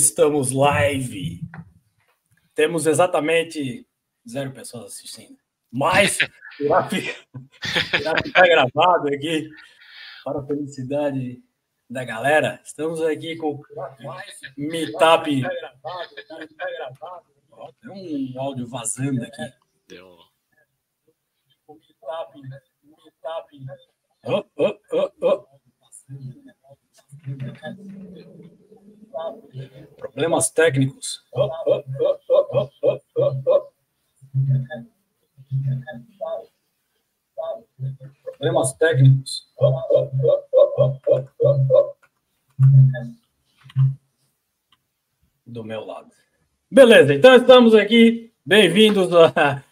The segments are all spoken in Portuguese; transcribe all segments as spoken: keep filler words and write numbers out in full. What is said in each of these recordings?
estamos live. Temos exatamente zero pessoas assistindo. Mas irá ficar, irá ficar gravado aqui para a felicidade da galera. Estamos aqui com o Meetup. Oh, tem um áudio vazando aqui. Deu. O Meetup. Meetup. Oh, oh, oh, oh. Problemas técnicos. Oh, oh, oh, oh, oh, oh, oh. Problemas técnicos. Oh, oh, oh, oh, oh, oh, oh. Do meu lado. Beleza, então estamos aqui. Bem-vindos a,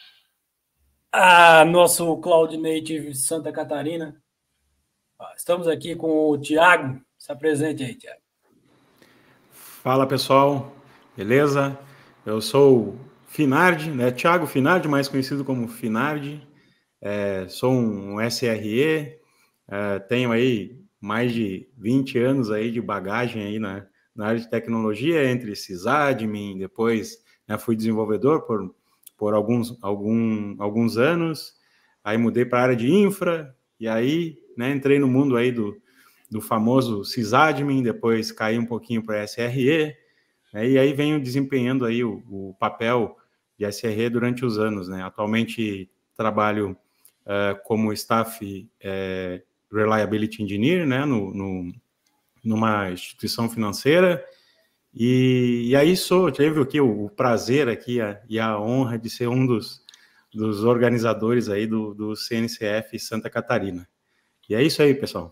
a nosso Cloud Native Santa Catarina. Estamos aqui com o Thiago. Se apresente aí, Thiago. Fala, pessoal. Beleza? Eu sou o Finardi, né? Thiago Finardi, mais conhecido como Finardi. É, sou um S R E, é, tenho aí mais de vinte anos aí de bagagem aí na, na área de tecnologia, entre sysadmin, depois, né, fui desenvolvedor por, por alguns, algum, alguns anos, aí mudei para a área de infra, e aí, né, entrei no mundo aí do, do famoso sysadmin, depois caí um pouquinho para S R E, né, e aí venho desempenhando aí o, o papel de S R E durante os anos, né? Atualmente trabalho uh, como staff uh, Reliability Engineer, né, no, no, numa instituição financeira, e, e aí sou, tive aqui o, o prazer aqui a, e a honra de ser um dos, dos organizadores aí do, do C N C F Santa Catarina. E é isso aí, pessoal.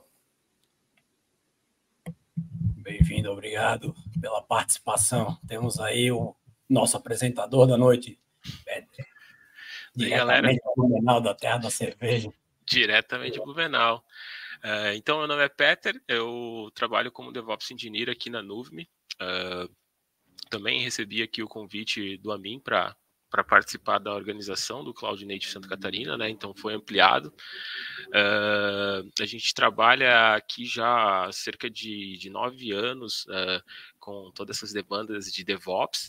Bem-vindo, obrigado pela participação. Temos aí o nosso apresentador da noite, Peter. Diretamente do Blumenau, da terra da cerveja. Diretamente do Blumenau. Uh, então, meu nome é Peter, eu trabalho como DevOps Engineer aqui na Nuvme. Uh, também recebi aqui o convite do Amin para para participar da organização do Cloud Native Santa Catarina, né? Então foi ampliado. Uh, a gente trabalha aqui já há cerca de, de nove anos uh, com todas essas demandas de DevOps.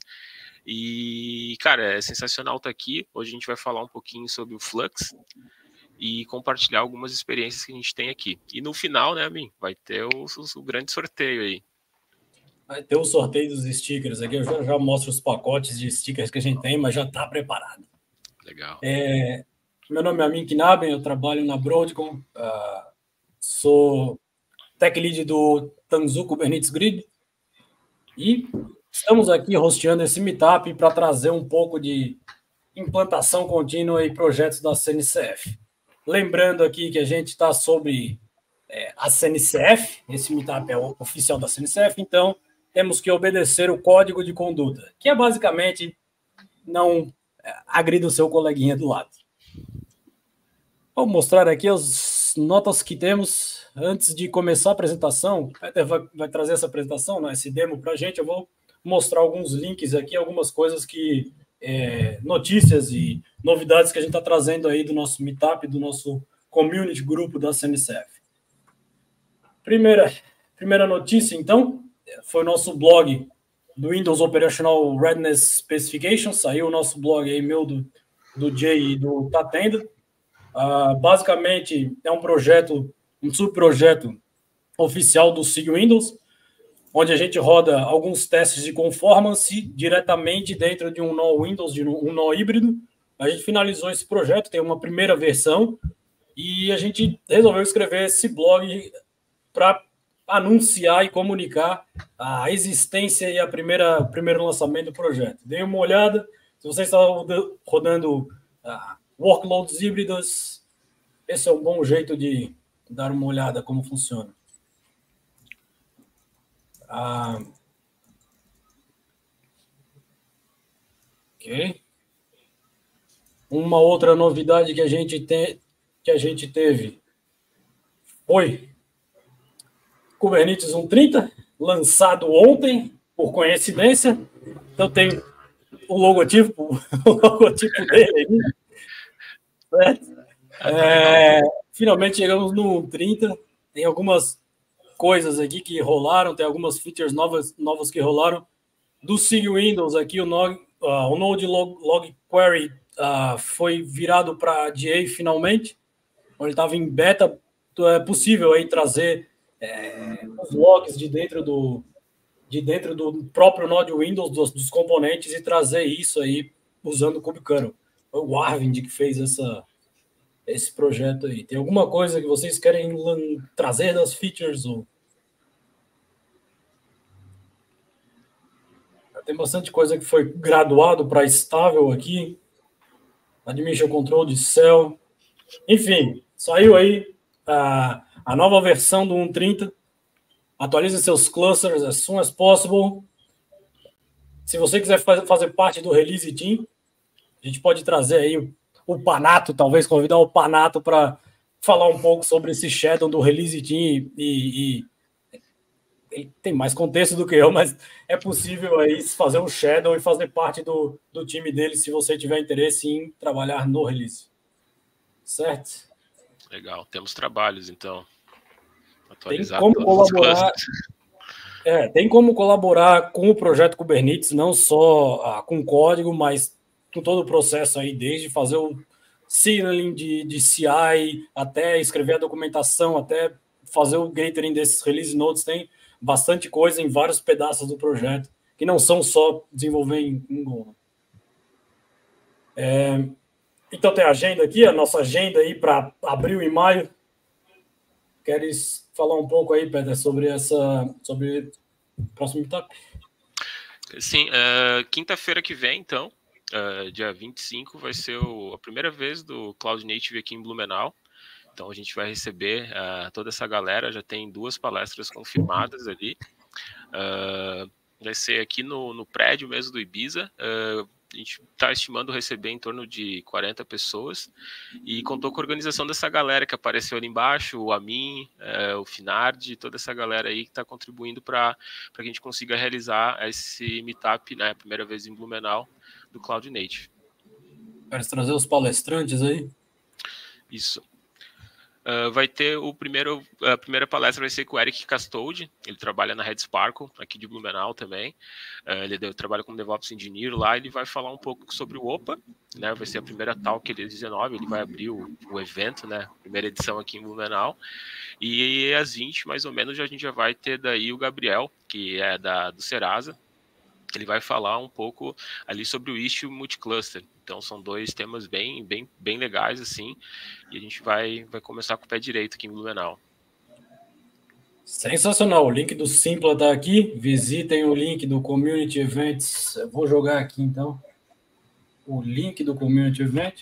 E, cara, é sensacional estar aqui. Hoje a gente vai falar um pouquinho sobre o Flux e compartilhar algumas experiências que a gente tem aqui. E no final, né, Amin, vai ter o, o, o grande sorteio aí. Vai ter o sorteio dos stickers aqui. Eu já, já mostro os pacotes de stickers que a gente tem, mas já está preparado. Legal. É, meu nome é Amin Knaben, eu trabalho na Broadcom. Uh, sou tech lead do Tanzu Kubernetes Grid. E estamos aqui hosteando esse meetup para trazer um pouco de implantação contínua e projetos da C N C F. Lembrando aqui que a gente está sobre é, a C N C F, esse meetup é o oficial da C N C F, então temos que obedecer o código de conduta, que é basicamente não agrida o seu coleguinha do lado. Vou mostrar aqui as notas que temos antes de começar a apresentação. O Peter vai, vai trazer essa apresentação, né, esse demo para a gente. Eu vou mostrar alguns links aqui, algumas coisas que, é, notícias e novidades que a gente está trazendo aí do nosso meetup, do nosso community grupo da C N C F. Primeira, primeira notícia, então, foi o nosso blog do Windows Operational Readiness Specification. Saiu o nosso blog aí, meu, do, do Jay e do Tatenda. Uh, basicamente, é um projeto, um subprojeto oficial do S I G Windows, onde a gente roda alguns testes de conformance diretamente dentro de um nó Windows, de um nó híbrido. A gente finalizou esse projeto, tem uma primeira versão, e a gente resolveu escrever esse blog para anunciar e comunicar a existência e a primeira, o primeiro lançamento do projeto. Dê uma olhada, se você está rodando uh, workloads híbridos, esse é um bom jeito de dar uma olhada como funciona. Ah, ok. Uma outra novidade que a gente tem, que a gente teve foi Kubernetes cento e trinta, lançado ontem, por coincidência. Então tem o logotipo, o logotipo dele aí. É, finalmente chegamos no cento e trinta. Tem algumas coisas aqui que rolaram, tem algumas features novas, novas que rolaram. do SIG Windows aqui, o, Node, uh, o Node Log, Log Query uh, foi virado para G A finalmente. Ele estava em beta. É possível aí trazer é, os logs de dentro do de dentro do próprio Node Windows, dos, dos componentes, e trazer isso aí usando o kubectl. Foi o Arvind que fez essa, esse projeto aí. Tem alguma coisa que vocês querem trazer das features? Ou... Tem bastante coisa que foi graduado para estável aqui. Admission Control de Cell. Enfim, saiu aí a, a nova versão do um ponto trinta. Atualize seus clusters as soon as possible. Se você quiser fazer parte do Release Team, a gente pode trazer aí o, o Panato, talvez convidar o Panato para falar um pouco sobre esse Shadow do Release Team. E, e ele tem mais contexto do que eu, mas é possível aí fazer um Shadow e fazer parte do, do time dele, se você tiver interesse em trabalhar no Release. Certo? Legal, temos trabalhos, então. Atualizar tem como colaborar, é, tem como colaborar com o projeto Kubernetes, não só ah, com código, mas com todo o processo aí, desde fazer o signaling de, de C I, até escrever a documentação, até fazer o gathering desses release notes. Tem bastante coisa em vários pedaços do projeto, que não são só desenvolver em, em Go. É, então tem a agenda aqui, a nossa agenda aí para abril e maio. Queres falar um pouco aí, Peter, sobre essa, sobre o próximo meetup? Sim, uh, quinta-feira que vem, então, uh, dia vinte e cinco, vai ser o, a primeira vez do Cloud Native aqui em Blumenau. Então a gente vai receber uh, toda essa galera, já tem duas palestras confirmadas ali. Uh, vai ser aqui no, no prédio mesmo do Ibiza. Uh, a gente está estimando receber em torno de quarenta pessoas e contou com a organização dessa galera que apareceu ali embaixo, o Amin, é, o Finard, toda essa galera aí que está contribuindo para que a gente consiga realizar esse meetup, né, a primeira vez em Blumenau, do Cloud Native. Quer trazer os palestrantes aí? Isso. Uh, vai ter o primeiro, a primeira palestra vai ser com o Eric Castoldi, ele trabalha na Red Sparkle, aqui de Blumenau também, uh, ele deu, trabalha como DevOps Engineer lá, ele vai falar um pouco sobre o Opa, né, vai ser a primeira talk ele dezenove, ele vai abrir o, o evento, né, primeira edição aqui em Blumenau, e às vinte, mais ou menos, a gente já vai ter daí o Gabriel, que é da, do Serasa, ele vai falar um pouco ali sobre o Istio Multicluster. Então são dois temas bem, bem, bem legais assim, e a gente vai, vai começar com o pé direito aqui em Blumenau. Sensacional, o link do Simpla está aqui, visitem o link do Community Events, eu vou jogar aqui então, o link do Community Event.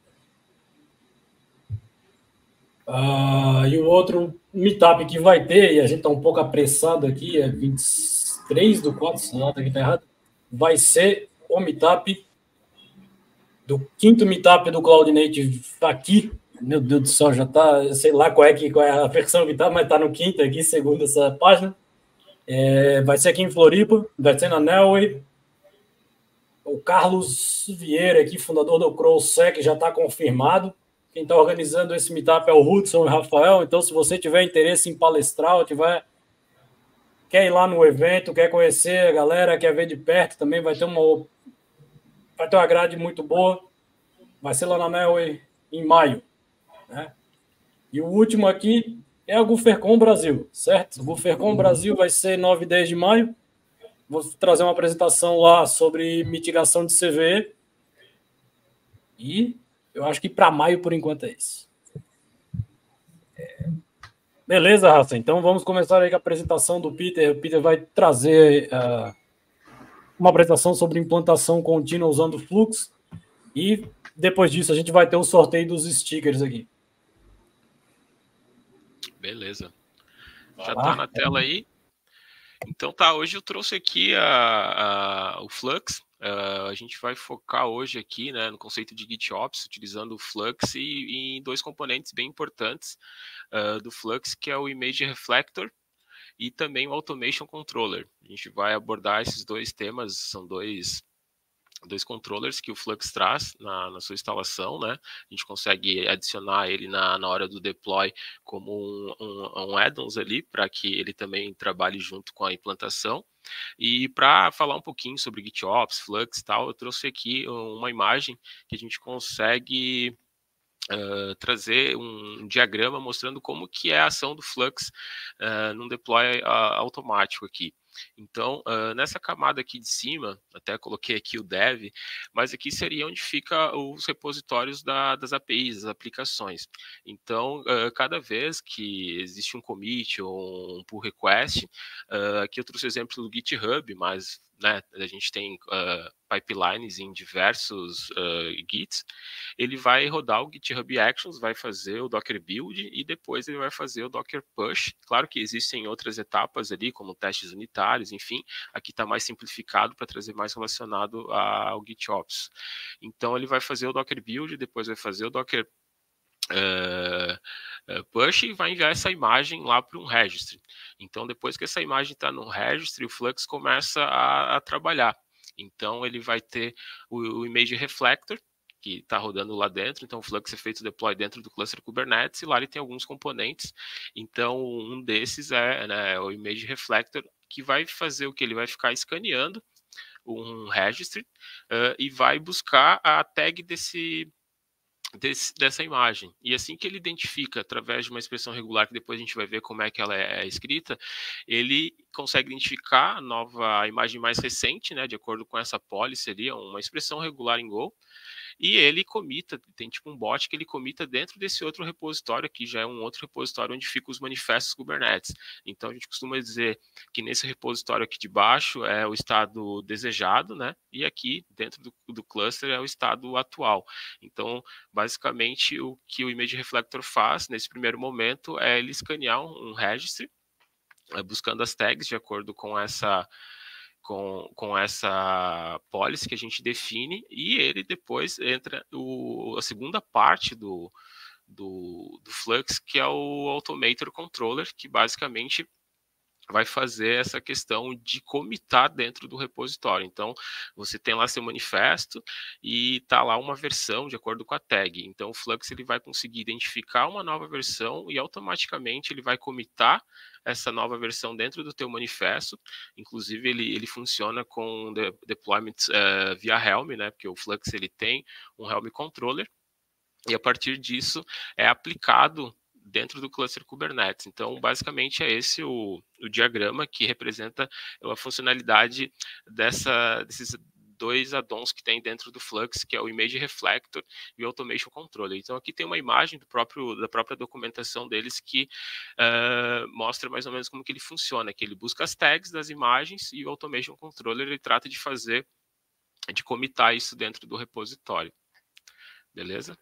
Uh, e o outro meetup que vai ter, e a gente está um pouco apressado aqui, é vinte e três do quatro, se não está errado, vai ser o meetup do quinto meetup do Cloud Native aqui. Meu Deus do céu, já está, sei lá qual é, que, qual é a versão que está, mas está no quinto aqui, segundo essa página. É, vai ser aqui em Floripa, vai ser na Nelway. O Carlos Vieira, aqui, fundador do CrowSec, já está confirmado. Quem está organizando esse meetup é o Hudson e o Rafael. Então, se você tiver interesse em palestrar, ou tiver, quer ir lá no evento, quer conhecer a galera, quer ver de perto, também vai ter uma, vai ter uma grade muito boa. Vai ser lá na Nelway em maio. Né? E o último aqui é o GuferCon Brasil, certo? O GuferCon Brasil vai ser nove e dez de maio. Vou trazer uma apresentação lá sobre mitigação de C V E. E eu acho que para maio, por enquanto, é isso. É... Beleza, Raça. Então, vamos começar aí com a apresentação do Peter. O Peter vai trazer uh, uma apresentação sobre implantação contínua usando Flux. E, depois disso, a gente vai ter o sorteio dos stickers aqui. Beleza. Já está na tela aí. Então, tá. Hoje eu trouxe aqui a, a, o Flux. Uh, a gente vai focar hoje aqui, né, no conceito de GitOps, utilizando o Flux e, e em dois componentes bem importantes uh, do Flux, que é o Image Reflector e também o Automation Controller. A gente vai abordar esses dois temas, são dois, dois controllers que o Flux traz na, na sua instalação, né? A gente consegue adicionar ele na, na hora do deploy como um, um, um add-ons ali, para que ele também trabalhe junto com a implantação. E para falar um pouquinho sobre GitOps, Flux e tal, eu trouxe aqui uma imagem que a gente consegue uh, trazer um diagrama mostrando como que é a ação do Flux uh, num deploy uh, automático aqui. Então, uh, nessa camada aqui de cima, até coloquei aqui o dev, mas aqui seria onde fica os repositórios da, das A P Is, das aplicações. Então, uh, cada vez que existe um commit ou um pull request, uh, aqui eu trouxe o exemplo do GitHub, mas né, a gente tem uh, pipelines em diversos uh, Gits, ele vai rodar o GitHub Actions, vai fazer o Docker Build e depois ele vai fazer o Docker Push. Claro que existem outras etapas ali, como testes unitários, enfim, aqui está mais simplificado para trazer mais relacionado ao GitOps. Então ele vai fazer o Docker Build, depois vai fazer o Docker Uh, uh, push e vai enviar essa imagem lá para um registry. Então, depois que essa imagem está no registry, o Flux começa a, a trabalhar. Então, ele vai ter o, o image reflector, que está rodando lá dentro. Então, o Flux é feito deploy dentro do cluster Kubernetes, e lá ele tem alguns componentes. Então, um desses é, né, o image reflector, que vai fazer o que? Ele vai ficar escaneando um registry uh, e vai buscar a tag desse Desse, dessa imagem. E assim que ele identifica, através de uma expressão regular, que depois a gente vai ver como é que ela é, é escrita, ele consegue identificar a nova a imagem mais recente, né, de acordo com essa policy ali, uma expressão regular em Go, e ele comita, tem tipo um bot que ele comita dentro desse outro repositório aqui, já é um outro repositório onde ficam os manifestos Kubernetes. Então a gente costuma dizer que nesse repositório aqui de baixo é o estado desejado, né? E aqui dentro do, do cluster é o estado atual. Então, basicamente, o que o Image Reflector faz nesse primeiro momento é ele escanear um, um registry, é, buscando as tags de acordo com essa Com, com essa policy que a gente define, e ele depois entra o, a segunda parte do, do, do Flux, que é o Automator Controller, que basicamente vai fazer essa questão de comitar dentro do repositório. Então, você tem lá seu manifesto e está lá uma versão de acordo com a tag. Então, o Flux ele vai conseguir identificar uma nova versão e automaticamente ele vai comitar essa nova versão dentro do teu manifesto. Inclusive, ele, ele funciona com de, deployment uh, via Helm, né? Porque o Flux ele tem um Helm Controller, e a partir disso é aplicado dentro do cluster Kubernetes. Então, basicamente, é esse o, o diagrama que representa a funcionalidade dessa, desses dois addons que tem dentro do Flux, que é o Image Reflector e o Automation Controller. Então, aqui tem uma imagem do próprio, da própria documentação deles que uh, mostra mais ou menos como que ele funciona, que ele busca as tags das imagens e o Automation Controller ele trata de fazer, de comitar isso dentro do repositório. Beleza?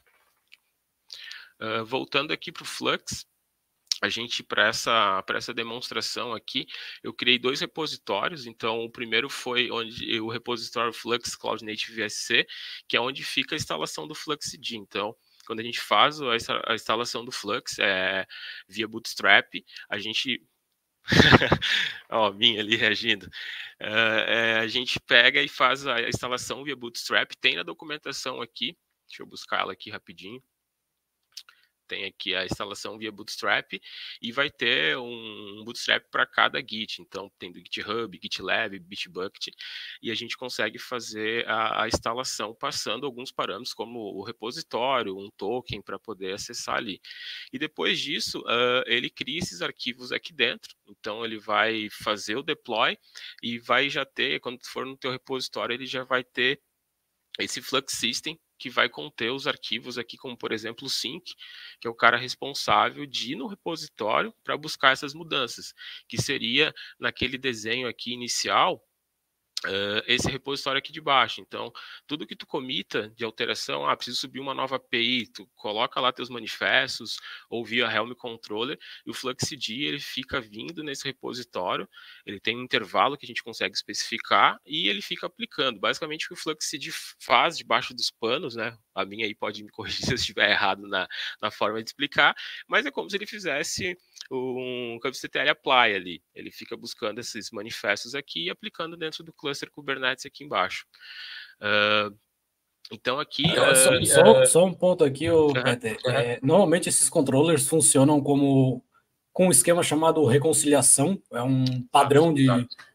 Uh, voltando aqui para o Flux, a gente, para essa, para essa demonstração aqui, eu criei dois repositórios. Então, o primeiro foi onde o repositório Flux Cloud Native V S C, que é onde fica a instalação do FluxD. Então, quando a gente faz a, a instalação do Flux é, via Bootstrap, a gente... Ó, minha ali reagindo. Uh, é, a gente pega e faz a instalação via Bootstrap. Tem na documentação aqui, deixa eu buscar ela aqui rapidinho. Tem aqui a instalação via Bootstrap e vai ter um Bootstrap para cada Git. Então, tem do GitHub, GitLab, Bitbucket, e a gente consegue fazer a, a instalação passando alguns parâmetros, como o repositório, um token para poder acessar ali. E depois disso, uh, ele cria esses arquivos aqui dentro. Então, ele vai fazer o deploy e vai já ter, quando for no teu repositório, ele já vai ter esse Flux System, que vai conter os arquivos aqui, como por exemplo o sync, que é o cara responsável de ir no repositório para buscar essas mudanças, que seria naquele desenho aqui inicial, Uh, esse repositório aqui de baixo. Então, tudo que tu comita de alteração, ah, preciso subir uma nova A P I, tu coloca lá teus manifestos, ou via Helm Controller, e o FluxD, ele fica vindo nesse repositório, ele tem um intervalo que a gente consegue especificar, e ele fica aplicando. Basicamente, o que o FluxD faz debaixo dos panos, né, a minha aí pode me corrigir se eu estiver errado na, na forma de explicar, mas é como se ele fizesse um kubectl apply ali, ele fica buscando esses manifestos aqui e aplicando dentro do cluster Kubernetes aqui embaixo. Uh, então aqui... Uh, só, só, só um ponto aqui, oh, uh-huh. Peter. Uh-huh. É, normalmente esses controllers funcionam como com um esquema chamado reconciliação, é um padrão de,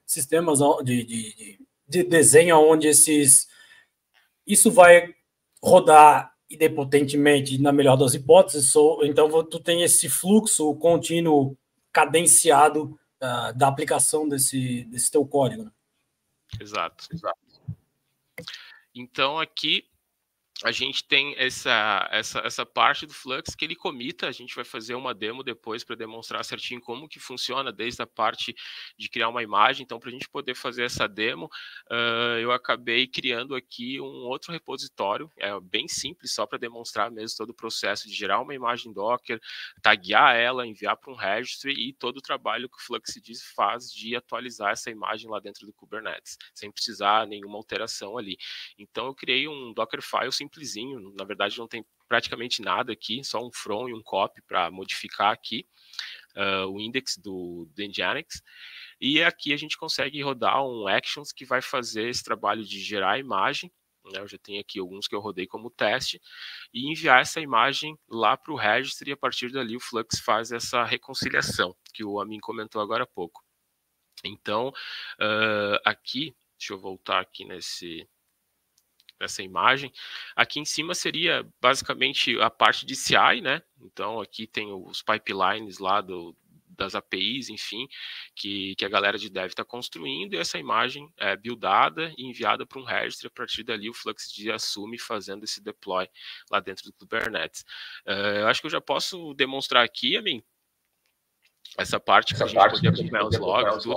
sistemas de, de, de desenho onde esses, isso vai rodar idempotentemente, na melhor das hipóteses, então tu tem esse fluxo contínuo cadenciado uh, da aplicação desse, desse teu código. Exato, exato. Então, aqui a gente tem essa, essa, essa parte do Flux que ele comita. A gente vai fazer uma demo depois para demonstrar certinho como que funciona, desde a parte de criar uma imagem. Então, para a gente poder fazer essa demo, uh, eu acabei criando aqui um outro repositório, é bem simples, só para demonstrar mesmo todo o processo de gerar uma imagem Docker, taguear ela, enviar para um registry e todo o trabalho que o Fluxdis faz de atualizar essa imagem lá dentro do Kubernetes, sem precisar nenhuma alteração ali. Então, eu criei um Dockerfile simplesinho, na verdade não tem praticamente nada aqui, só um from e um copy para modificar aqui uh, o index do, do Nginx, e aqui a gente consegue rodar um actions que vai fazer esse trabalho de gerar a imagem, né? Eu já tenho aqui alguns que eu rodei como teste, e enviar essa imagem lá para o registry, e a partir dali o Flux faz essa reconciliação, que o Amin comentou agora há pouco. Então, uh, aqui, deixa eu voltar aqui nesse... essa imagem. Aqui em cima seria basicamente a parte de C I, né? Então aqui tem os pipelines lá do, das A P Is, enfim, que, que a galera de dev está construindo, e essa imagem é buildada e enviada para um registry. A partir dali o Fluxdis assume fazendo esse deploy lá dentro do Kubernetes. Uh, eu acho que eu já posso demonstrar aqui, Amin, essa parte para a gente poder acompanhar os logs, tudo.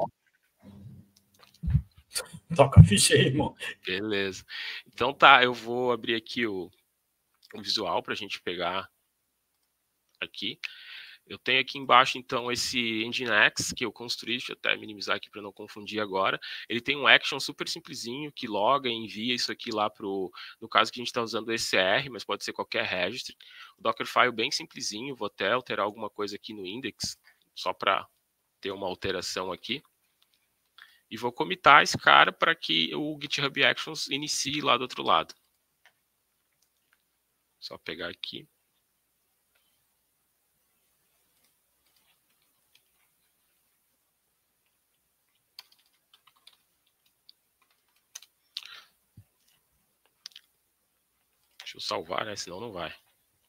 Toca a ficha aí, irmão. Beleza. Então tá, eu vou abrir aqui o, o visual para a gente pegar aqui. Eu tenho aqui embaixo, então, esse Nginx que eu construí, deixa eu até minimizar aqui para não confundir agora. Ele tem um action super simplesinho que loga e envia isso aqui lá para o... No caso que a gente está usando o E C R, mas pode ser qualquer registry. O Dockerfile bem simplesinho, vou até alterar alguma coisa aqui no index, só para ter uma alteração aqui. E vou comitar esse cara para que o GitHub Actions inicie lá do outro lado. Só pegar aqui. Deixa eu salvar, né? Senão não vai.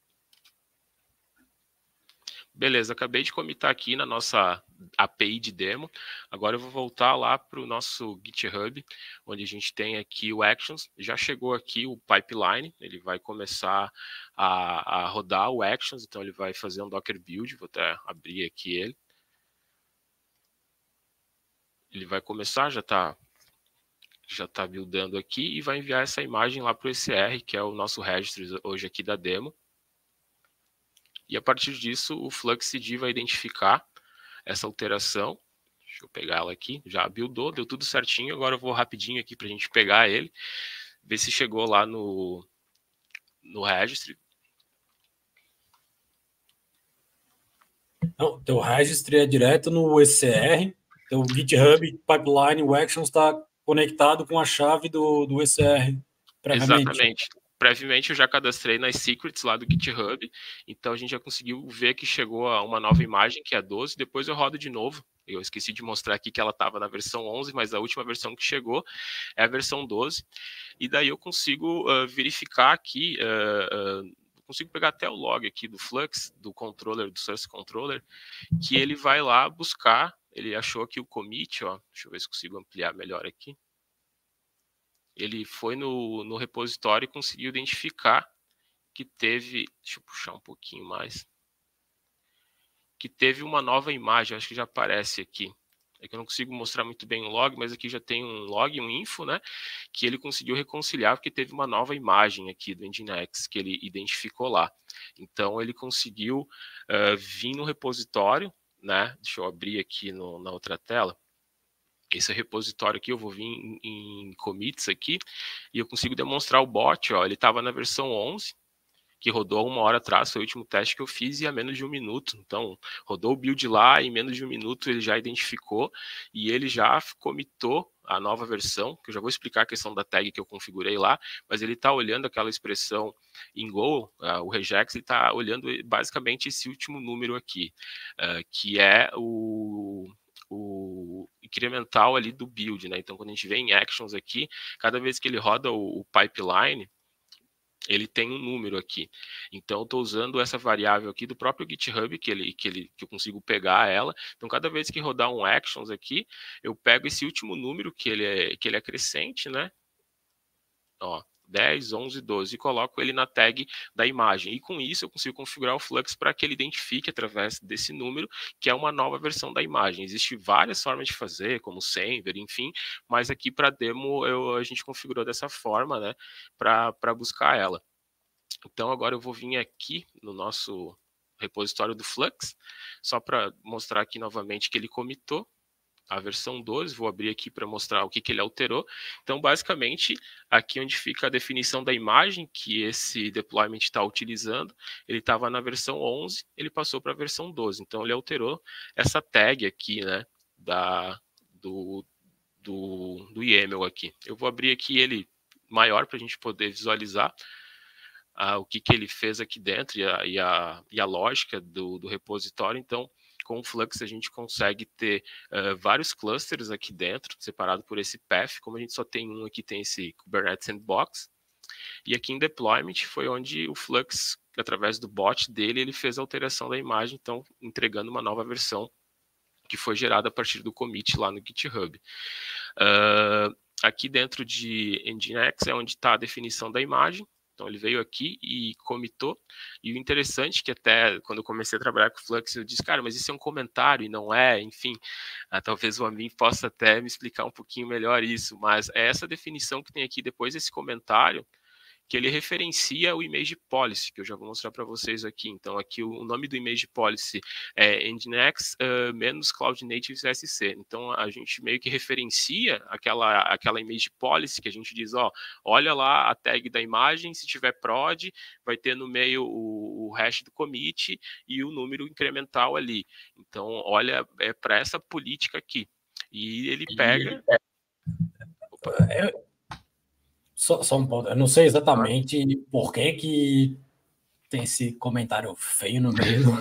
Beleza, acabei de comitar aqui na nossa A P I de demo. Agora eu vou voltar lá para o nosso GitHub, onde a gente tem aqui o Actions. Já chegou aqui o pipeline, ele vai começar a, a rodar o Actions, então ele vai fazer um Docker build, vou até abrir aqui ele. Ele vai começar, já está já tá buildando aqui, e vai enviar essa imagem lá para o E C R, que é o nosso registry hoje aqui da demo. E a partir disso, o Fluxdis vai identificar essa alteração. Deixa eu pegar ela aqui. Já buildou, deu tudo certinho. Agora eu vou rapidinho aqui para a gente pegar ele, ver se chegou lá no, no registry. Não, teu registry é direto no E C R. Teu GitHub Pipeline, o Actions está conectado com a chave do, do E C R. Previamente. Exatamente. Previamente eu já cadastrei nas secrets lá do GitHub, então a gente já conseguiu ver que chegou a uma nova imagem, que é a doze, depois eu rodo de novo. Eu esqueci de mostrar aqui que ela estava na versão onze, mas a última versão que chegou é a versão doze, e daí eu consigo uh, verificar aqui, uh, uh, consigo pegar até o log aqui do Flux, do controller, do source controller, que ele vai lá buscar, ele achou aqui o commit, ó, deixa eu ver se consigo ampliar melhor aqui. Ele foi no, no repositório e conseguiu identificar que teve, deixa eu puxar um pouquinho mais, que teve uma nova imagem, acho que já aparece aqui. É que eu não consigo mostrar muito bem o log, mas aqui já tem um log, um info, né, que ele conseguiu reconciliar porque teve uma nova imagem aqui do Nginx que ele identificou lá. Então ele conseguiu uh, vir no repositório, né, deixa eu abrir aqui no, na outra tela. Esse repositório aqui, eu vou vir em, em commits aqui, e eu consigo demonstrar o bot, ó, ele estava na versão onze, que rodou uma hora atrás, foi o último teste que eu fiz, e a menos de um minuto. Então, rodou o build lá, e em menos de um minuto ele já identificou, e ele já commitou a nova versão, que eu já vou explicar a questão da tag que eu configurei lá, mas ele está olhando aquela expressão em Go, uh, o regex, ele está olhando basicamente esse último número aqui, uh, que é o... o incremental ali do build, né? Então, quando a gente vê em actions aqui, cada vez que ele roda o, o pipeline, ele tem um número aqui. Então, estou usando essa variável aqui do próprio GitHub, que, ele, que, ele, que eu consigo pegar ela. Então, cada vez que rodar um actions aqui, eu pego esse último número, que ele é, que ele é crescente, né? Ó, dez, onze, doze, e coloco ele na tag da imagem. E com isso eu consigo configurar o Flux para que ele identifique através desse número que é uma nova versão da imagem. Existem várias formas de fazer, como Semver, enfim, mas aqui para demo eu, a gente configurou dessa forma, né, para buscar ela. Então agora eu vou vir aqui no nosso repositório do Flux, só para mostrar aqui novamente que ele comitou a versão doze, vou abrir aqui para mostrar o que, que ele alterou. Então, basicamente, aqui onde fica a definição da imagem que esse deployment está utilizando, ele estava na versão onze, ele passou para a versão doze. Então, ele alterou essa tag aqui, né, da, do, do, do YAML aqui. Eu vou abrir aqui ele maior para a gente poder visualizar uh, o que, que ele fez aqui dentro e a, e a, e a lógica do, do repositório. Então, com o Flux a gente consegue ter uh, vários clusters aqui dentro, separado por esse path. Como a gente só tem um aqui, tem esse Kubernetes Sandbox. E aqui em Deployment foi onde o Flux, através do bot dele, ele fez a alteração da imagem, então entregando uma nova versão que foi gerada a partir do commit lá no GitHub. Uh, aqui dentro de Nginx é onde está a definição da imagem. Então, ele veio aqui e comitou. E o interessante é que até quando eu comecei a trabalhar com o Flux, eu disse, cara, mas isso é um comentário e não é, enfim. Ah, talvez o Amin possa até me explicar um pouquinho melhor isso. Mas é essa definição que tem aqui depois desse comentário que ele referencia o Image Policy, que eu já vou mostrar para vocês aqui. Então, aqui o nome do Image Policy é Nginx uh, menos Cloud Native C S C. Então, a gente meio que referencia aquela, aquela Image Policy que a gente diz, ó, olha lá a tag da imagem, se tiver prod, vai ter no meio o, o hash do commit e o número incremental ali. Então, olha, é para essa política aqui. E ele pega... Opa. Eu... Só, só um ponto. Eu não sei exatamente por que que tem esse comentário feio no meio do...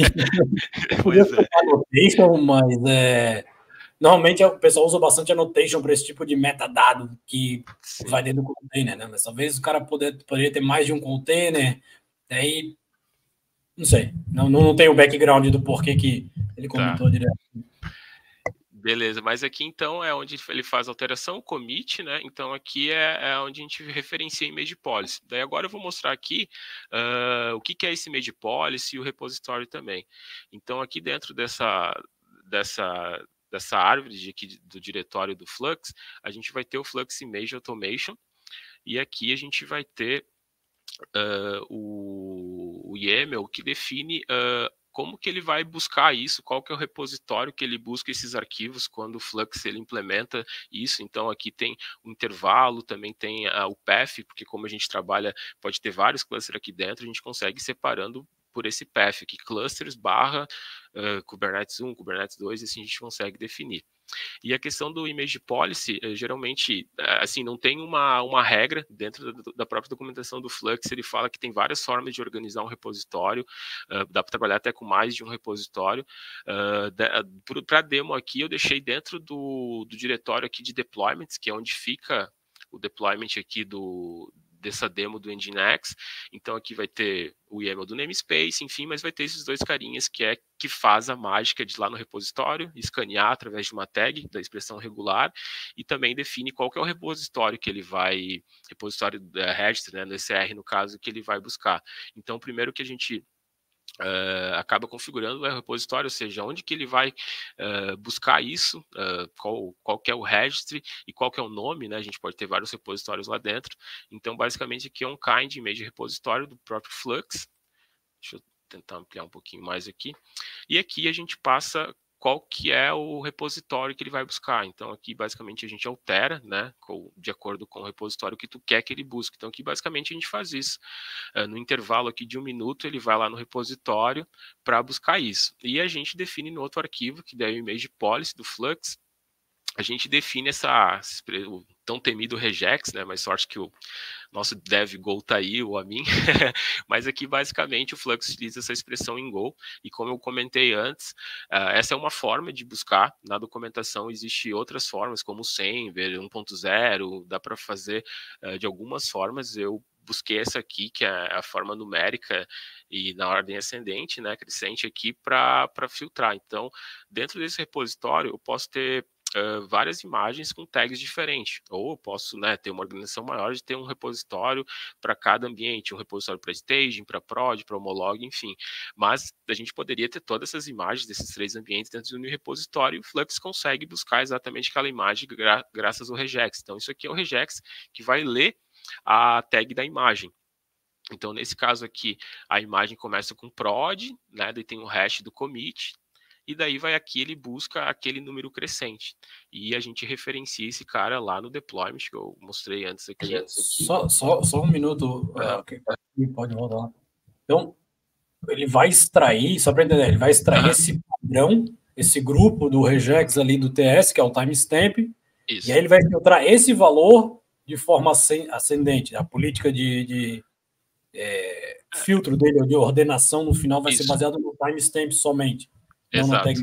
Podia ser annotation, mas é... normalmente o pessoal usa bastante annotation para esse tipo de metadado que Sim. vai dentro do container, né? Mas talvez o cara poder, poderia ter mais de um container, aí não sei. Não, não, não tem o background do porquê que ele comentou tá. direto. Beleza, mas aqui então é onde ele faz a alteração, o commit, né? Então aqui é, é onde a gente referencia Image Policy. Daí agora eu vou mostrar aqui uh, o que, que é esse Image Policy e o repositório também. Então aqui dentro dessa, dessa, dessa árvore de, aqui, do diretório do Flux, a gente vai ter o Flux Image Automation e aqui a gente vai ter uh, o, o YAML que define... Uh, como que ele vai buscar isso, qual que é o repositório que ele busca esses arquivos quando o Flux ele implementa isso. Então aqui tem o intervalo, também tem uh, o path, porque como a gente trabalha, pode ter vários clusters aqui dentro, a gente consegue ir separando por esse path aqui, clusters barra uh, Kubernetes um, Kubernetes dois, e assim a gente consegue definir. E a questão do Image Policy, geralmente, assim, não tem uma, uma regra dentro da própria documentação do Flux, ele fala que tem várias formas de organizar um repositório, uh, dá para trabalhar até com mais de um repositório. Uh, para demo aqui, eu deixei dentro do, do diretório aqui de deployments, que é onde fica o deployment aqui do... dessa demo do Nginx. Então aqui vai ter o YAML do namespace, enfim, mas vai ter esses dois carinhas que é que faz a mágica de ir lá no repositório, escanear através de uma tag da expressão regular e também define qual que é o repositório que ele vai, repositório da registry, né, no C R no caso, que ele vai buscar. Então primeiro que a gente Uh, acaba configurando o repositório, ou seja, onde que ele vai uh, buscar isso, uh, qual, qual que é o registry e qual que é o nome, né? A gente pode ter vários repositórios lá dentro. Então, basicamente, aqui é um kind image repositório do próprio Flux. Deixa eu tentar ampliar um pouquinho mais aqui. E aqui a gente passa qual que é o repositório que ele vai buscar. Então, aqui, basicamente, a gente altera, né, com, de acordo com o repositório que tu quer que ele busque. Então, aqui, basicamente, a gente faz isso. Uh, no intervalo aqui de um minuto, ele vai lá no repositório para buscar isso. E a gente define no outro arquivo, que daí é o Image Policy do Flux, a gente define essa, tão temido regex, né? Mas sorte que o nosso dev Go tá aí, o Amin. Mas aqui, basicamente, o Flux utiliza essa expressão em Go. E como eu comentei antes, uh, essa é uma forma de buscar. Na documentação existem outras formas, como o Semver, um ponto zero, dá para fazer uh, de algumas formas. Eu busquei essa aqui, que é a forma numérica e na ordem ascendente, né, crescente aqui, para filtrar. Então, dentro desse repositório, eu posso ter Uh, várias imagens com tags diferentes, ou eu posso, né, ter uma organização maior de ter um repositório para cada ambiente, um repositório para staging, para prod, para homolog, enfim, mas a gente poderia ter todas essas imagens desses três ambientes dentro do meu repositório e o Flux consegue buscar exatamente aquela imagem gra graças ao regex. Então isso aqui é o regex que vai ler a tag da imagem. Então nesse caso aqui a imagem começa com prod, né, daí tem o hash do commit, e daí vai aqui, ele busca aquele número crescente. E a gente referencia esse cara lá no deployment, que eu mostrei antes aqui. Só, só, só um minuto, uhum. uh, pode voltar. Então, ele vai extrair, só para entender, ele vai extrair uhum. esse padrão, esse grupo do regex ali do T S, que é o timestamp, e aí ele vai filtrar esse valor de forma ascendente. A política de, de é, filtro dele, de ordenação no final, vai Isso. ser baseado no timestamp somente. Não Exato. Na tag.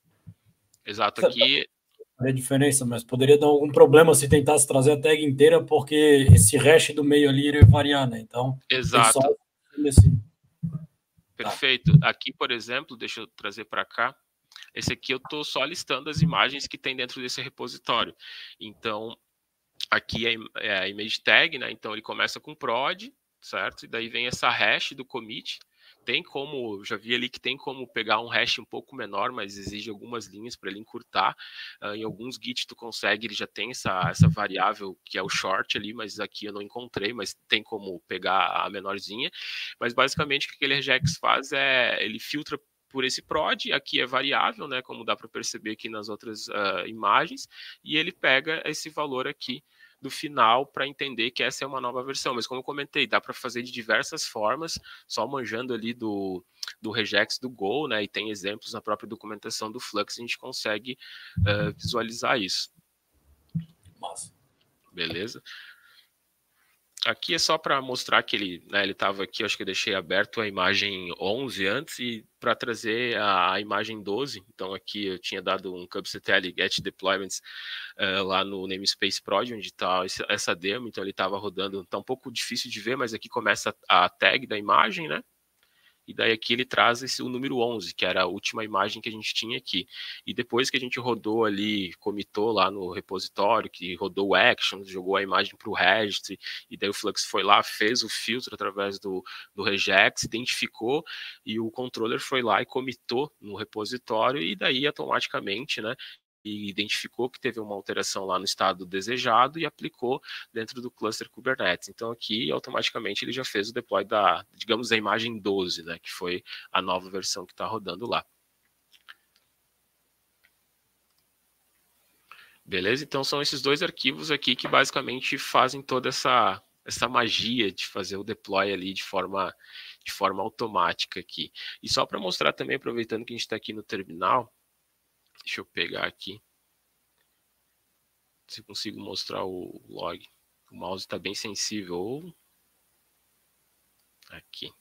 Exato, aqui... É a diferença, mas poderia dar algum problema se tentasse trazer a tag inteira, porque esse hash do meio ali iria variar, né? Então, Exato. Só... Assim. Perfeito. Tá. Aqui, por exemplo, deixa eu trazer para cá. Esse aqui eu estou só listando as imagens que tem dentro desse repositório. Então, aqui é a image tag, né? Então, ele começa com prod, certo? E daí vem essa hash do commit. Tem como, já vi ali que tem como pegar um hash um pouco menor, mas exige algumas linhas para ele encurtar. Uh, em alguns Git tu consegue, ele já tem essa, essa variável que é o short ali, mas aqui eu não encontrei, mas tem como pegar a menorzinha. Mas basicamente o que aquele regex faz é, ele filtra por esse prod, aqui é variável, né, como dá para perceber aqui nas outras uh, imagens, e ele pega esse valor aqui do final para entender que essa é uma nova versão. Mas como eu comentei, dá para fazer de diversas formas, só manjando ali do, do regex do Go, né? E tem exemplos na própria documentação do Flux, a gente consegue uh, visualizar isso. Nossa. Beleza? Aqui é só para mostrar que ele né, ele estava aqui, acho que eu deixei aberto a imagem onze antes, e para trazer a, a imagem doze, então aqui eu tinha dado um kubectl get deployments uh, lá no namespace prod, onde está essa demo, então ele estava rodando, está um pouco difícil de ver, mas aqui começa a, a tag da imagem, né? E daí aqui ele traz esse, o número onze, que era a última imagem que a gente tinha aqui. E depois que a gente rodou ali, comitou lá no repositório, que rodou o action, jogou a imagem para o registry, e daí o Flux foi lá, fez o filtro através do, do regex, identificou, e o controller foi lá e comitou no repositório, e daí automaticamente, né, e identificou que teve uma alteração lá no estado desejado e aplicou dentro do cluster Kubernetes. Então aqui automaticamente ele já fez o deploy da, digamos, da imagem doze, né, que foi a nova versão que está rodando lá. Beleza? Então são esses dois arquivos aqui que basicamente fazem toda essa, essa magia de fazer o deploy ali de forma, de forma automática aqui. E só para mostrar também, aproveitando que a gente está aqui no terminal, deixa eu pegar aqui, se consigo mostrar o log. O mouse está bem sensível. Aqui.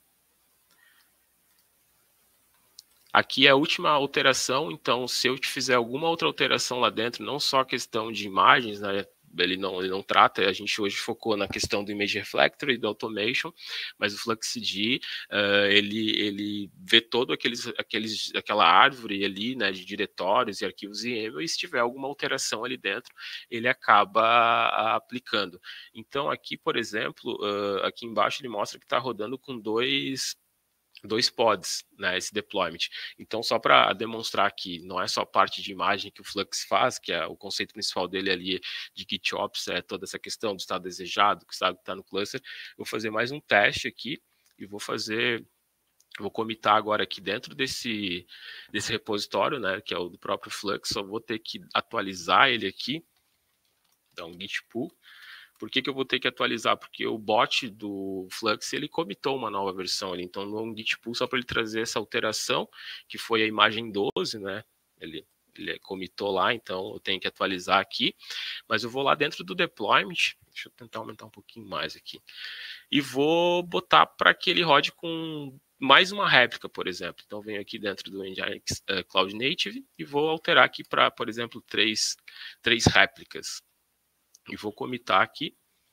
Aqui é a última alteração, então se eu te fizer alguma outra alteração lá dentro, não só a questão de imagens, né, ele não, ele não trata, a gente hoje focou na questão do Image Reflector e do Automation, mas o FluxD, uh, ele, ele vê todo aqueles, aqueles, aquela árvore ali, né, de diretórios e arquivos I A M L, e se tiver alguma alteração ali dentro, ele acaba aplicando. Então aqui, por exemplo, uh, aqui embaixo ele mostra que está rodando com dois... dois pods, né, esse deployment. Então, só para demonstrar que não é só parte de imagem que o Flux faz, que é o conceito principal dele ali de GitOps, é toda essa questão do estado desejado, que sabe que está no cluster, eu vou fazer mais um teste aqui e vou fazer, vou comitar agora aqui dentro desse, desse repositório, né, que é o do próprio Flux, só vou ter que atualizar ele aqui, dar um git pull. Por que que eu vou ter que atualizar? Porque o bot do Flux, ele comitou uma nova versão ali, então no git pull só para ele trazer essa alteração, que foi a imagem doze, né? Ele, ele comitou lá, então eu tenho que atualizar aqui, mas eu vou lá dentro do deployment, deixa eu tentar aumentar um pouquinho mais aqui, e vou botar para que ele rode com mais uma réplica, por exemplo. Então, venho aqui dentro do Nginx uh, Cloud Native e vou alterar aqui para, por exemplo, três, três réplicas. E vou comitar aqui.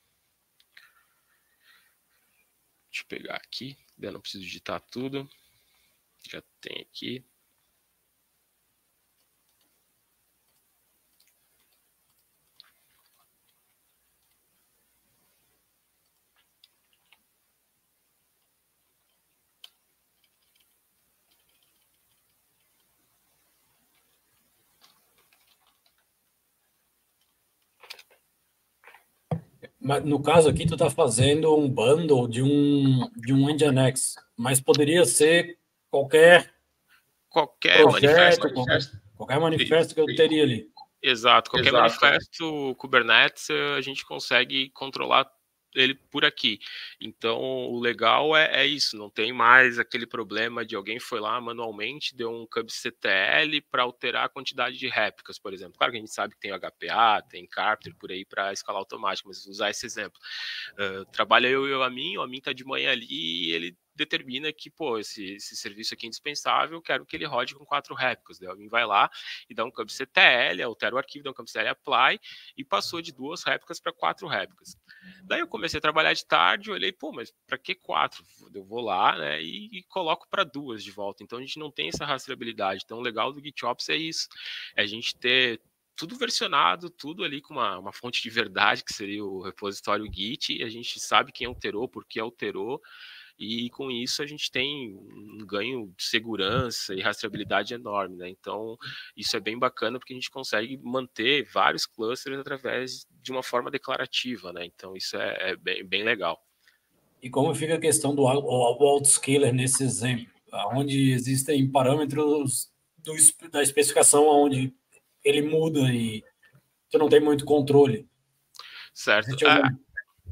Deixa eu pegar aqui, ainda não preciso digitar tudo. Já tem aqui. Mas no caso aqui, tu está fazendo um bundle de um, de um Nginx, mas poderia ser qualquer, qualquer projeto, manifesto. Qualquer, qualquer manifesto que eu teria ali. Exato, qualquer Exato. manifesto Kubernetes a gente consegue controlar ele por aqui. Então, o legal é, é isso, não tem mais aquele problema de alguém foi lá manualmente, deu um kubectl para alterar a quantidade de réplicas, por exemplo. Claro que a gente sabe que tem H P A, tem Carpenter por aí para escalar automático, mas usar esse exemplo. Uh, trabalha eu e o Amin, o Amin está de manhã ali e ele determina que, pô, esse, esse serviço aqui é indispensável, quero que ele rode com quatro réplicas. Daí alguém vai lá e dá um kubectl, altera o arquivo, dá um kubectl apply e passou de duas réplicas para quatro réplicas. Daí eu comecei a trabalhar de tarde, olhei, pô, mas para que quatro? Eu vou lá, né, e, e coloco para duas de volta. Então a gente não tem essa rastreabilidade. Então o legal do GitOps é isso, é a gente ter tudo versionado, tudo ali com uma, uma fonte de verdade, que seria o repositório Git, e a gente sabe quem alterou, por que alterou, e com isso a gente tem um ganho de segurança e rastreabilidade enorme, né? Então, isso é bem bacana porque a gente consegue manter vários clusters através de uma forma declarativa, né? Então, isso é, é bem, bem legal. E como fica a questão do autoscaler nesse exemplo? Onde existem parâmetros do, da especificação onde ele muda e tu não tem muito controle. Certo. Existe algum... Ah,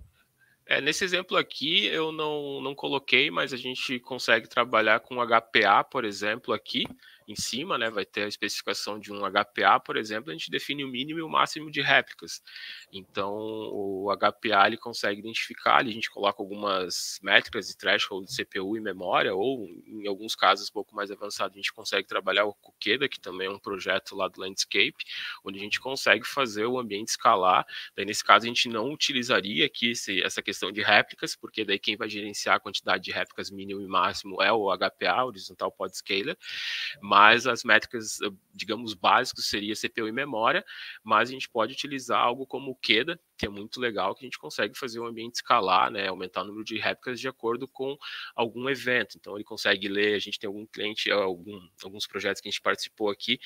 é, nesse exemplo aqui eu não, não coloquei, mas a gente consegue trabalhar com H P A, por exemplo, aqui em cima, né? Vai ter a especificação de um H P A, por exemplo, a gente define o mínimo e o máximo de réplicas. Então, o H P A ele consegue identificar, ali a gente coloca algumas métricas de threshold de C P U e memória, ou em alguns casos um pouco mais avançados, a gente consegue trabalhar o Kukeda, que também é um projeto lá do Landscape, onde a gente consegue fazer o ambiente escalar. Daí, nesse caso, a gente não utilizaria aqui esse, essa questão de réplicas, porque daí quem vai gerenciar a quantidade de réplicas mínimo e máximo é o H P A, Horizontal Pod Scaler, mas as métricas, digamos, básicas seria C P U e memória, mas a gente pode utilizar algo como o Keda, que é muito legal, que a gente consegue fazer o ambiente escalar, né, aumentar o número de réplicas de acordo com algum evento. Então, ele consegue ler, a gente tem algum cliente, algum, alguns projetos que a gente participou aqui,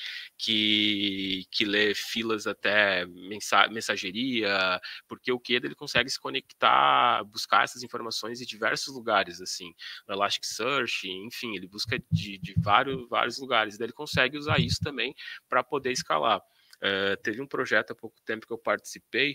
que, que lê filas até mensa, mensageria, porque o Keda, ele consegue se conectar, buscar essas informações em diversos lugares, assim, no Elasticsearch, enfim, ele busca de, de vários, vários lugares, daí ele consegue usar isso também para poder escalar. Uh, teve um projeto há pouco tempo que eu participei,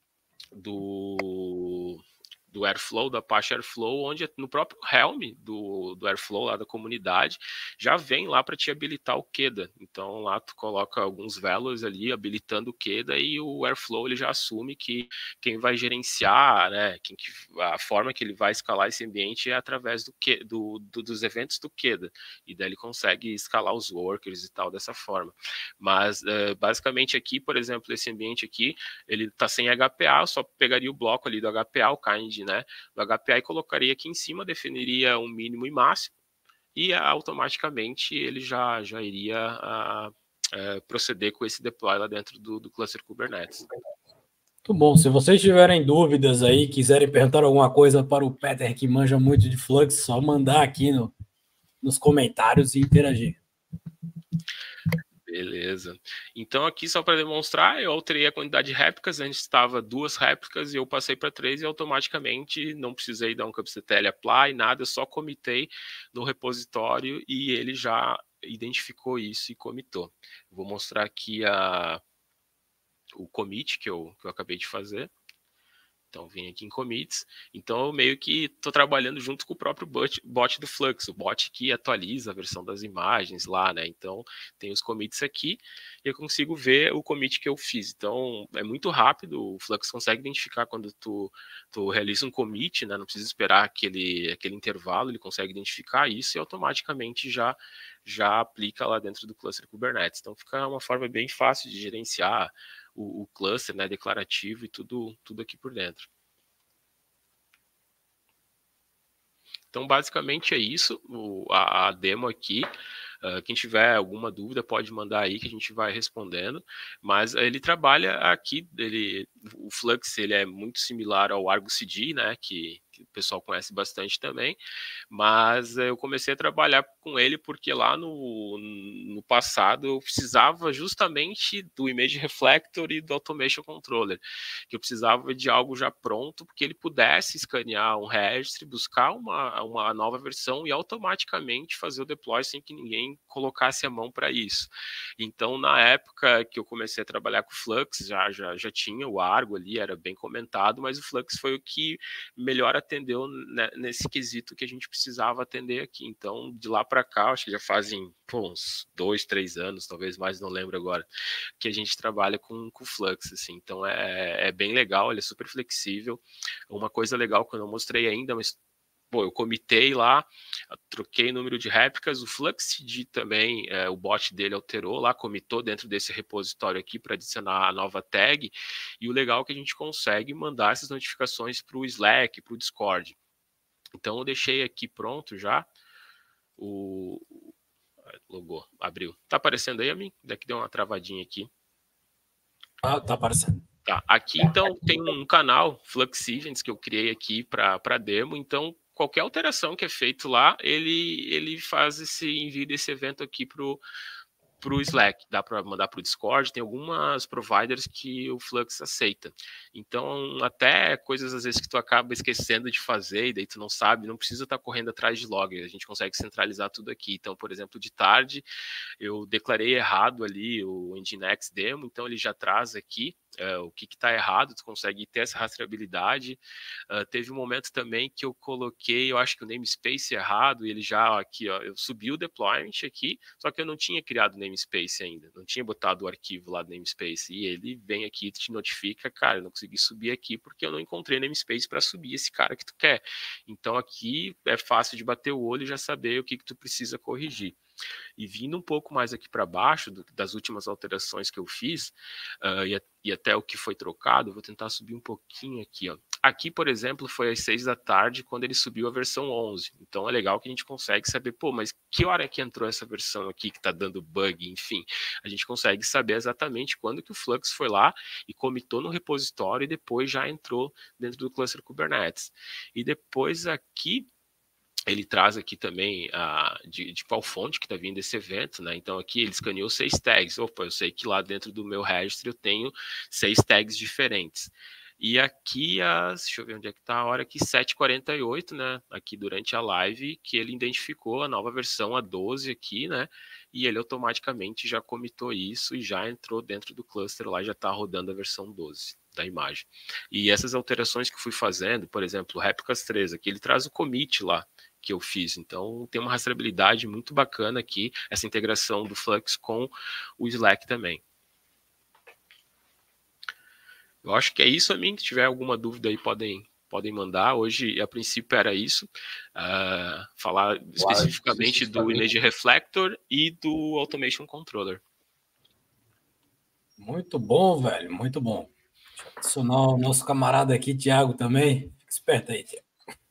do, do Airflow, do Apache Airflow, onde no próprio Helm do, do Airflow, lá da comunidade, já vem lá para te habilitar o Keda. Então lá tu coloca alguns values ali, habilitando o Keda, e o Airflow ele já assume que quem vai gerenciar, né, quem que, a forma que ele vai escalar esse ambiente é através do, do, do, dos eventos do Keda. E daí ele consegue escalar os workers e tal dessa forma. Mas uh, basicamente aqui, por exemplo, esse ambiente aqui, ele está sem H P A, eu só pegaria o bloco ali do H P A, o kind, né, do H P A, e colocaria aqui em cima, definiria um mínimo e máximo, e automaticamente ele já, já iria a, a, proceder com esse deploy lá dentro do, do cluster Kubernetes. Muito bom. Se vocês tiverem dúvidas aí, quiserem perguntar alguma coisa para o Peter, que manja muito de Flux, só mandar aqui no, nos comentários e interagir. Beleza. Então aqui só para demonstrar, eu alterei a quantidade de réplicas, antes estava duas réplicas e eu passei para três e automaticamente não precisei dar um kubectl apply, nada, eu só comitei no repositório e ele já identificou isso e comitou. Vou mostrar aqui a, o commit que eu, que eu acabei de fazer. Então, vem aqui em commits. Então, eu meio que estou trabalhando junto com o próprio bot, bot do Flux, o bot que atualiza a versão das imagens lá, né? Então, tem os commits aqui e eu consigo ver o commit que eu fiz. Então, é muito rápido, o Flux consegue identificar quando tu, tu realiza um commit, né? Não precisa esperar aquele, aquele intervalo, ele consegue identificar isso e automaticamente já, já aplica lá dentro do cluster Kubernetes. Então, fica uma forma bem fácil de gerenciar o, o cluster, né, declarativo e tudo, tudo aqui por dentro. Então, basicamente é isso, o, a, a demo aqui. Uh, quem tiver alguma dúvida pode mandar aí que a gente vai respondendo, mas uh, ele trabalha aqui, ele, o Flux ele é muito similar ao Argo C D, né, que, que o pessoal conhece bastante também, mas uh, eu comecei a trabalhar com ele porque lá no, no passado eu precisava justamente do Image Reflector e do Automation Controller, que eu precisava de algo já pronto, porque ele pudesse escanear um registry, buscar uma, uma nova versão e automaticamente fazer o deploy sem que ninguém colocasse a mão para isso. Então, na época que eu comecei a trabalhar com o Flux, já, já, já tinha o Argo ali, era bem comentado, mas o Flux foi o que melhor atendeu né, nesse quesito que a gente precisava atender aqui. Então, de lá para cá, acho que já fazem pô, uns dois, três anos, talvez mais, não lembro agora, que a gente trabalha com o Flux, assim. Então, é, é bem legal, ele é super flexível. Uma coisa legal que eu não mostrei ainda, mas pô, eu comitei lá, troquei o número de réplicas, o FluxCD também, é, o bot dele alterou lá, comitou dentro desse repositório aqui para adicionar a nova tag, e o legal é que a gente consegue mandar essas notificações para o Slack, para o Discord. Então eu deixei aqui pronto já, o... logou, abriu. Tá aparecendo aí a mim? Daqui deu uma travadinha aqui. Ah, tá aparecendo. Tá, aqui então tem um canal, Flux Events, que eu criei aqui para demo, então qualquer alteração que é feito lá, ele, ele faz esse envio desse evento aqui para o Slack, dá para mandar para o Discord, tem algumas providers que o Flux aceita. Então, até coisas às vezes que tu acaba esquecendo de fazer e daí tu não sabe, não precisa estar correndo atrás de log, a gente consegue centralizar tudo aqui. Então, por exemplo, de tarde, eu declarei errado ali o Nginx demo, então ele já traz aqui Uh, o que está errado, tu consegue ter essa rastreabilidade. Uh, teve um momento também que eu coloquei, eu acho que o namespace errado, e ele já aqui, ó, eu subi o deployment aqui, só que eu não tinha criado o namespace ainda, não tinha botado o arquivo lá do namespace, e ele vem aqui e te notifica, cara, eu não consegui subir aqui porque eu não encontrei namespace para subir esse cara que tu quer. Então aqui é fácil de bater o olho e já saber o que, que tu precisa corrigir. E vindo um pouco mais aqui para baixo do, das últimas alterações que eu fiz uh, e, e até o que foi trocado, eu vou tentar subir um pouquinho aqui, ó. Aqui, por exemplo, foi às seis da tarde quando ele subiu a versão onze. Então é legal que a gente consegue saber, pô, mas que hora é que entrou essa versão aqui que está dando bug, enfim. A gente consegue saber exatamente quando que o Flux foi lá e comitou no repositório e depois já entrou dentro do cluster Kubernetes. E depois aqui ele traz aqui também a, de, de qual fonte que está vindo esse evento, né? Então aqui ele escaneou seis tags. Opa, eu sei que lá dentro do meu registro eu tenho seis tags diferentes. E aqui, as, deixa eu ver onde é que está a hora aqui, sete e quarenta e oito, né? Aqui durante a live, que ele identificou a nova versão, a doze aqui, né? E ele automaticamente já comitou isso e já entrou dentro do cluster lá, já está rodando a versão doze da imagem. E essas alterações que eu fui fazendo, por exemplo, o Replicas três, aqui ele traz o commit lá, que eu fiz. Então, tem uma rastreabilidade muito bacana aqui, essa integração do Flux com o Slack também. Eu acho que é isso, a mim. Se tiver alguma dúvida aí, podem, podem mandar. Hoje, a princípio, era isso. Uh, falar claro, especificamente, especificamente do Image Reflector e do Automation Controller. Muito bom, velho. Muito bom. Deixa eu adicionar o nosso camarada aqui, Thiago, também. Fica esperto aí, Thiago.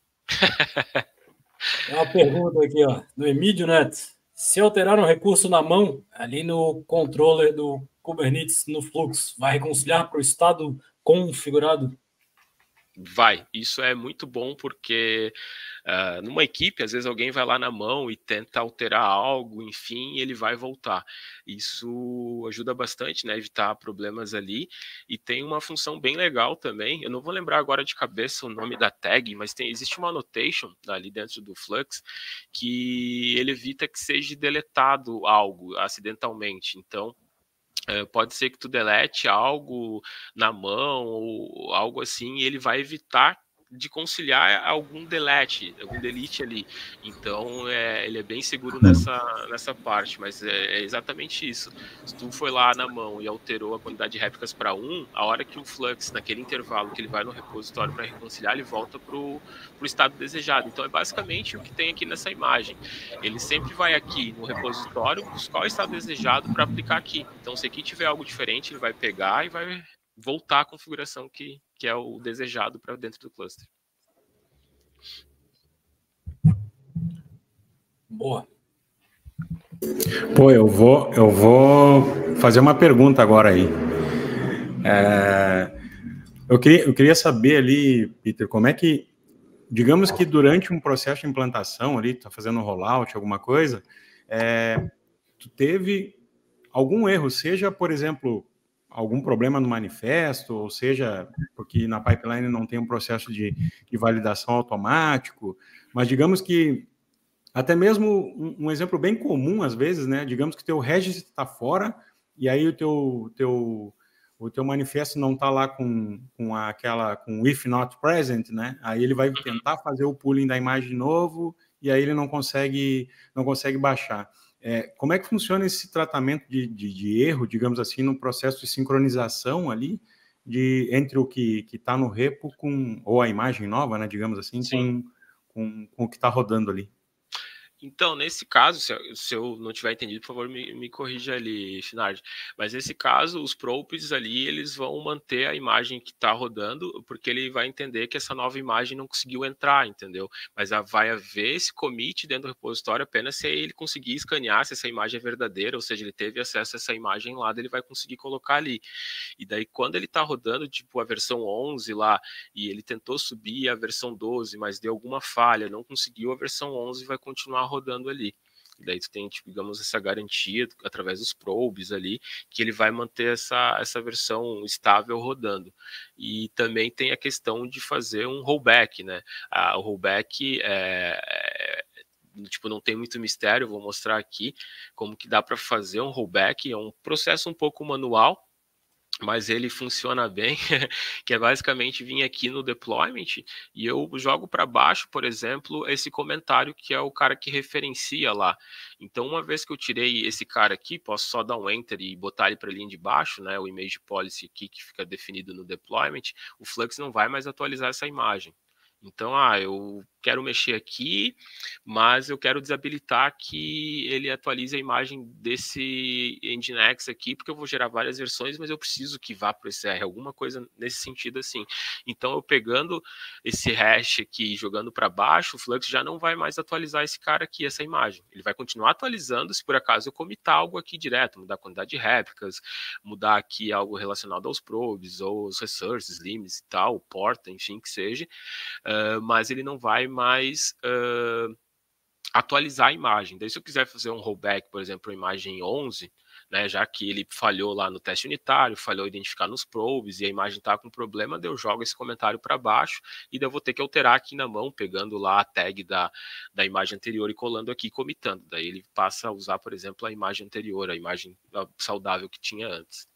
Tem uma pergunta aqui, ó, do Emílio Neto. Se alterar um recurso na mão, ali no controller do Kubernetes, no Flux, vai reconciliar para o estado configurado? Vai, isso é muito bom porque uh, numa equipe, às vezes alguém vai lá na mão e tenta alterar algo, enfim, ele vai voltar. Isso ajuda bastante, né, evitar problemas ali, e tem uma função bem legal também, eu não vou lembrar agora de cabeça o nome da tag, mas tem, existe uma annotation ali dentro do Flux que ele evita que seja deletado algo acidentalmente, então Uh, pode ser que tu delete algo na mão ou algo assim, e ele vai evitar de conciliar algum delete, algum delete ali. Então, é, ele é bem seguro nessa, nessa parte, mas é, é exatamente isso. Se tu foi lá na mão e alterou a quantidade de réplicas para um, a hora que o Flux, naquele intervalo que ele vai no repositório para reconciliar, ele volta para o estado desejado. Então, é basicamente o que tem aqui nessa imagem. Ele sempre vai aqui no repositório buscar o estado desejado para aplicar aqui. Então, se aqui tiver algo diferente, ele vai pegar e vai voltar à configuração que, que é o desejado para dentro do cluster. Boa. Pô, eu vou, eu vou fazer uma pergunta agora aí. É, eu, queria, eu queria saber ali, Peter, como é que, digamos que durante um processo de implantação ali, tá fazendo um rollout, alguma coisa, é, tu teve algum erro, seja, por exemplo, algum problema no manifesto, ou seja, porque na pipeline não tem um processo de, de validação automático, mas digamos que, até mesmo um, um exemplo bem comum às vezes, né, digamos que o teu registro está fora, e aí o teu, teu, o teu manifesto não está lá com, com aquela, com if not present, né, aí ele vai tentar fazer o pooling da imagem de novo, e aí ele não consegue, não consegue baixar. É, como é que funciona esse tratamento de, de, de erro, digamos assim, no processo de sincronização ali, de, entre o que está no repo com, ou a imagem nova, né, digamos assim, com, com, com o que está rodando ali? Então, nesse caso, se eu, se eu não tiver entendido, por favor, me, me corrija ali, Finardi. Mas nesse caso, os probes ali, eles vão manter a imagem que está rodando, porque ele vai entender que essa nova imagem não conseguiu entrar, entendeu? Mas vai haver esse commit dentro do repositório apenas se ele conseguir escanear se essa imagem é verdadeira, ou seja, ele teve acesso a essa imagem lá, ele vai conseguir colocar ali. E daí, quando ele está rodando, tipo, a versão onze lá, e ele tentou subir a versão doze, mas deu alguma falha, não conseguiu, a versão onze vai continuar rodando ali. E daí tu tem, tipo, digamos, essa garantia através dos probes ali, que ele vai manter essa, essa versão estável rodando. E também tem a questão de fazer um rollback, né? Ah, o rollback é, é tipo, não tem muito mistério, vou mostrar aqui como que dá para fazer um rollback. É um processo um pouco manual, mas ele funciona bem, que é basicamente vir aqui no deployment e eu jogo para baixo, por exemplo, esse comentário que é o cara que referencia lá. Então, uma vez que eu tirei esse cara aqui, posso só dar um enter e botar ele para a linha de baixo, né, o image policy aqui que fica definido no deployment, o Flux não vai mais atualizar essa imagem. Então, ah, eu quero mexer aqui, mas eu quero desabilitar que ele atualize a imagem desse Nginx aqui, porque eu vou gerar várias versões, mas eu preciso que vá para o S R, alguma coisa nesse sentido assim. Então, eu pegando esse hash aqui, jogando para baixo, o Flux já não vai mais atualizar esse cara aqui, essa imagem. Ele vai continuar atualizando se por acaso eu comitar algo aqui direto, mudar a quantidade de réplicas, mudar aqui algo relacionado aos probes, ou os resources, limits e tal, porta, enfim, que seja. Uh, mas ele não vai mais uh, atualizar a imagem. Daí, se eu quiser fazer um rollback, por exemplo, a imagem onze, né, já que ele falhou lá no teste unitário, falhou identificar nos probes e a imagem está com problema, daí eu jogo esse comentário para baixo e daí eu vou ter que alterar aqui na mão, pegando lá a tag da, da imagem anterior e colando aqui, comitando. Daí ele passa a usar, por exemplo, a imagem anterior, a imagem saudável que tinha antes.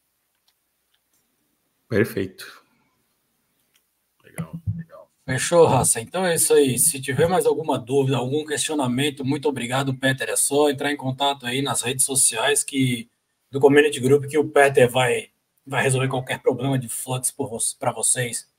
Perfeito. Legal, legal. Fechou, Raça. Então é isso aí. Se tiver mais alguma dúvida, algum questionamento, muito obrigado, Peter. É só entrar em contato aí nas redes sociais que, do Community Group, que o Peter vai, vai resolver qualquer problema de Flux para vocês.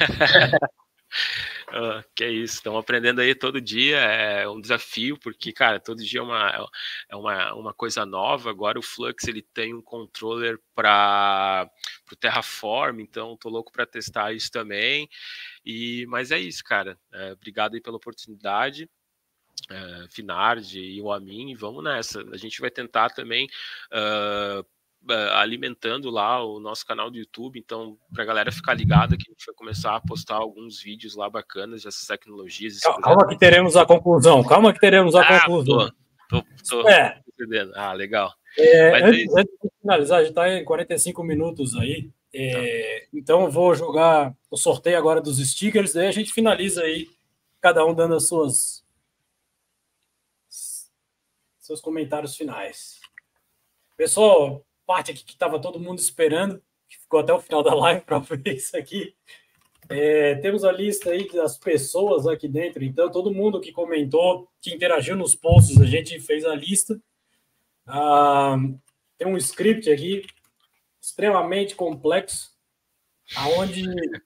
Uh, que é isso, estamos aprendendo aí todo dia, é um desafio, porque, cara, todo dia é uma, é uma, uma coisa nova. Agora o Flux ele tem um controller para o Terraform, então tô louco para testar isso também. E, mas é isso, cara, é, obrigado aí pela oportunidade. Uh, Finardi e o Amin, vamos nessa. A gente vai tentar também uh, uh, alimentando lá o nosso canal do YouTube, então para a galera ficar ligada que a gente vai começar a postar alguns vídeos lá bacanas dessas tecnologias. Calma, calma que teremos a conclusão, calma que teremos a ah, conclusão. Tô, tô, tô é. entendendo. Ah, legal. É, antes, antes de finalizar, já está em quarenta e cinco minutos aí, é, tá. Então eu vou jogar o sorteio agora dos stickers, daí a gente finaliza aí, cada um dando as suas seus comentários finais. Pessoal, parte aqui que estava todo mundo esperando, que ficou até o final da live para ver isso aqui. É, temos a lista aí das pessoas aqui dentro, então todo mundo que comentou, que interagiu nos posts, a gente fez a lista. Ah, tem um script aqui extremamente complexo, aonde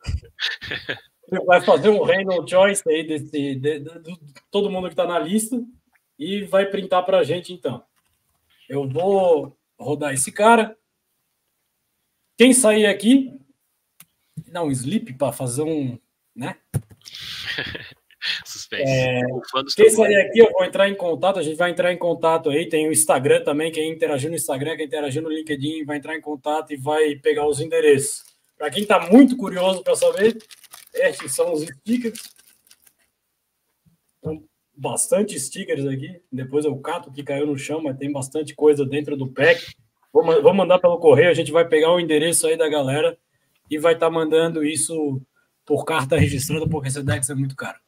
vai fazer um random choice aí desse, de, de, de, de todo mundo que está na lista e vai printar para a gente, então. Eu vou rodar esse cara. Quem sair aqui, dá um sleep para fazer um, né? Suspense. É, quem sair aqui, eu vou entrar em contato, a gente vai entrar em contato aí, tem o Instagram também, quem interagir no Instagram, quem interagir no LinkedIn, vai entrar em contato e vai pegar os endereços. Para quem está muito curioso para saber, estes são os stickers. Então, bastante stickers aqui, depois eu cato que caiu no chão, mas tem bastante coisa dentro do pack. Vou, vou mandar pelo correio, a gente vai pegar o endereço aí da galera e vai estar tá mandando isso por carta registrada, porque esse Dex é muito caro.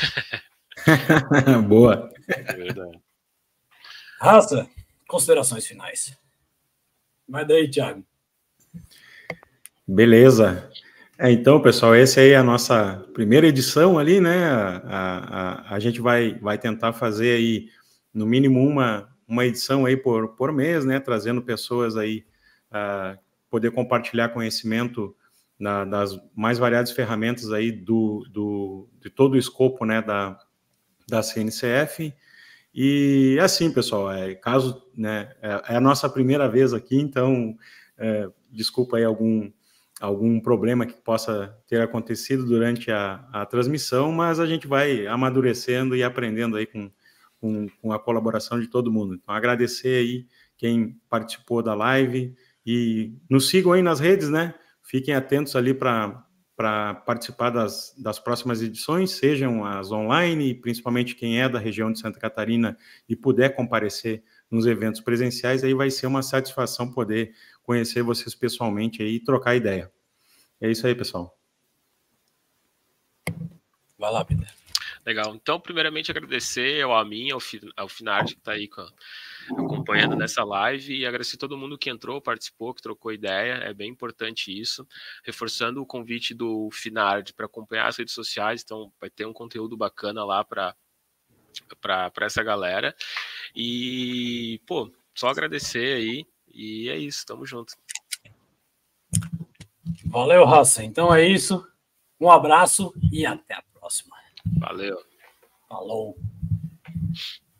Boa. É verdade. Raça, considerações finais. Vai daí, Thiago. Beleza. É, então, pessoal, essa aí é a nossa primeira edição ali, né? A, a, a gente vai, vai tentar fazer aí, no mínimo, uma, uma edição aí por, por mês, né? Trazendo pessoas aí, uh, poder compartilhar conhecimento na, das mais variadas ferramentas aí do, do, de todo o escopo, né? Da, da C N C F. E assim, pessoal, é, caso, né, é, é a nossa primeira vez aqui, então é, desculpa aí algum, algum problema que possa ter acontecido durante a, a transmissão, mas a gente vai amadurecendo e aprendendo aí com, com, com a colaboração de todo mundo. Então, agradecer aí quem participou da live e nos sigam aí nas redes, né? Fiquem atentos ali para para participar das, das próximas edições, sejam as online, principalmente quem é da região de Santa Catarina e puder comparecer nos eventos presenciais, aí vai ser uma satisfação poder conhecer vocês pessoalmente aí e trocar ideia. É isso aí, pessoal. Vai lá, Peter. Legal. Então, primeiramente, agradecer ao Amin, ao, ao Finard, que está aí com, acompanhando nessa live, e agradecer a todo mundo que entrou, participou, que trocou ideia. É bem importante isso. Reforçando o convite do Finard para acompanhar as redes sociais, então vai ter um conteúdo bacana lá para para essa galera. E, pô, só agradecer aí, e é isso, tamo junto. Valeu, Raça. Então é isso. Um abraço e até a próxima. Valeu. Falou.